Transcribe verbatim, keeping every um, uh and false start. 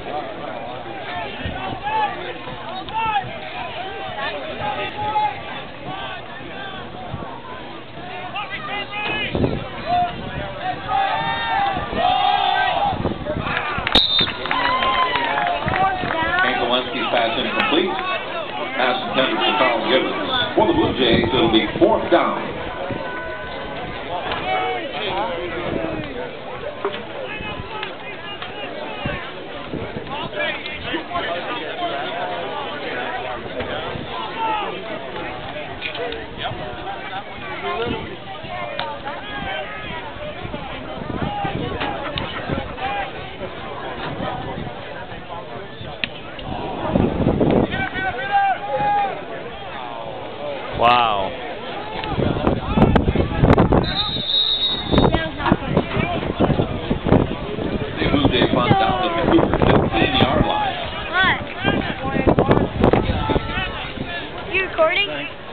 Pass incomplete. Pass intended for Carl Gibbons. For the Blue Jays, it'll be fourth down. Wow. The Blue Jay punt down at the Cougar fifteen yard line. What? You recording?